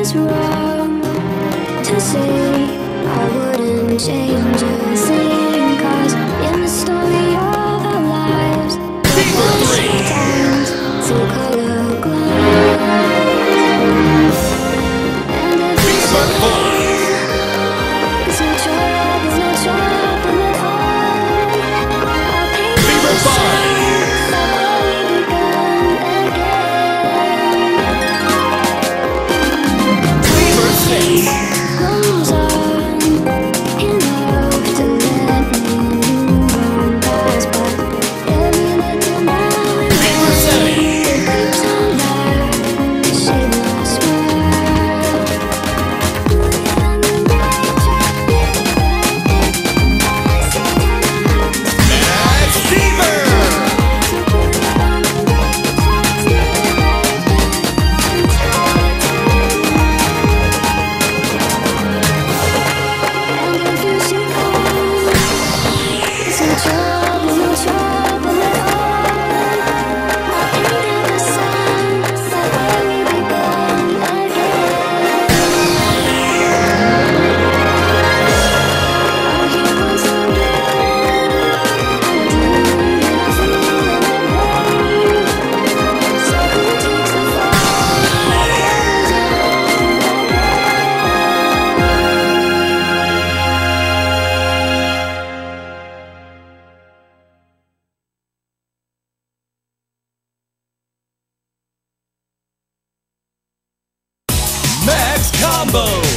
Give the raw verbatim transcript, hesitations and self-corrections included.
was wrong to say. I wouldn't change a thing, 'cause in the story of our lives, there was times through color glass. And if you say there's no trouble, no trouble at all, I'll paint the signs that we begun again. Goes on enough to let me move on past, but every little now and then it creeps on there to shade my smile. And the night Max Fever! and if you should call, there's no trouble, no trouble at all. I'll paint the signs that where we begun again. I'll hear once again, and do nothing in vain. So who takes the fall? Max Combo!